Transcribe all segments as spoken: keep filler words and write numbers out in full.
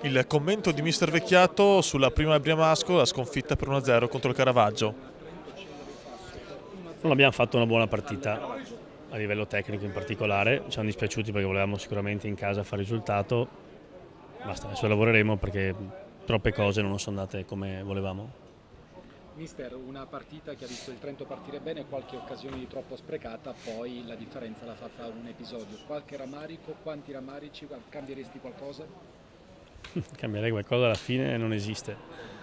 Il commento di mister Vecchiato sulla prima Briamasco, la sconfitta per uno a zero contro il Caravaggio. Non abbiamo fatto una buona partita a livello tecnico in particolare, ci siamo dispiaciuti perché volevamo sicuramente in casa fare risultato, basta, adesso lavoreremo perché troppe cose non sono andate come volevamo. Mister, una partita che ha visto il Trento partire bene, qualche occasione di troppo sprecata, poi la differenza l'ha fatta un episodio. Qualche rammarico, quanti rammarici, cambieresti qualcosa? Cambierei qualcosa alla fine non esiste.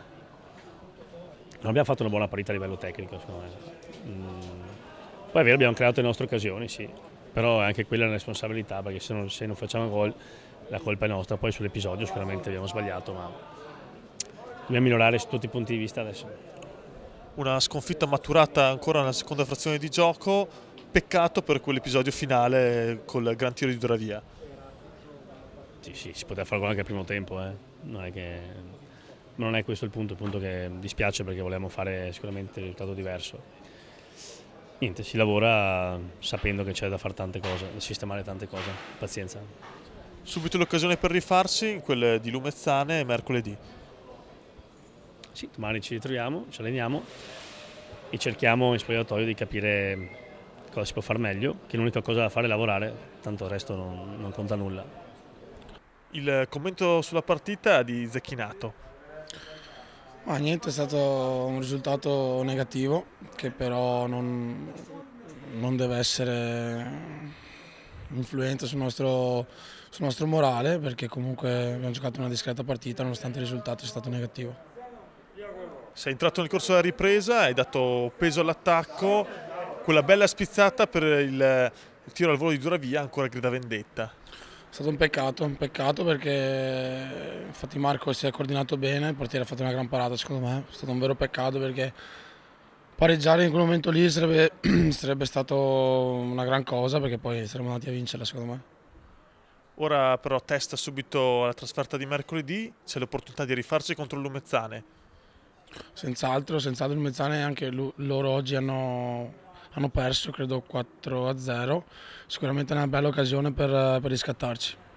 Non abbiamo fatto una buona partita a livello tecnico, secondo me. Mm. Poi è vero, abbiamo creato le nostre occasioni, sì, però anche quella è una responsabilità, perché se non, se non facciamo gol la colpa è nostra. Poi sull'episodio sicuramente abbiamo sbagliato, ma dobbiamo migliorare su tutti i punti di vista adesso. Una sconfitta maturata ancora nella seconda frazione di gioco, peccato per quell'episodio finale col gran tiro di Doravia. Sì, sì, si poteva fare gol anche al primo tempo, eh. non, è che, non è questo il punto, il punto che dispiace perché volevamo fare sicuramente un risultato diverso. Niente, si lavora sapendo che c'è da fare tante cose, da sistemare tante cose, pazienza. Subito l'occasione per rifarsi, in quelle di Lumezzane, mercoledì. Sì, domani ci ritroviamo, ci alleniamo e cerchiamo in spogliatoio di capire cosa si può fare meglio, che l'unica cosa da fare è lavorare, tanto il resto non, non conta nulla. Il commento sulla partita è di Zecchinato. Ma niente, è stato un risultato negativo che però non, non deve essere influente sul nostro, sul nostro morale, perché comunque abbiamo giocato una discreta partita nonostante il risultato sia stato negativo. Sei entrato nel corso della ripresa, hai dato peso all'attacco, quella bella spizzata per il, il tiro al volo di Duravia ancora grida vendetta. È stato un peccato, un peccato perché infatti Marco si è coordinato bene, il portiere ha fatto una gran parata secondo me, è stato un vero peccato perché pareggiare in quel momento lì sarebbe, sarebbe stato una gran cosa, perché poi saremmo andati a vincerla secondo me. Ora però testa subito alla trasferta di mercoledì, c'è l'opportunità di rifarsi contro il Lumezzane. Senz'altro, senz'altro il Lumezzane anche loro oggi hanno, hanno perso, credo quattro a zero, sicuramente è una bella occasione per, per riscattarci.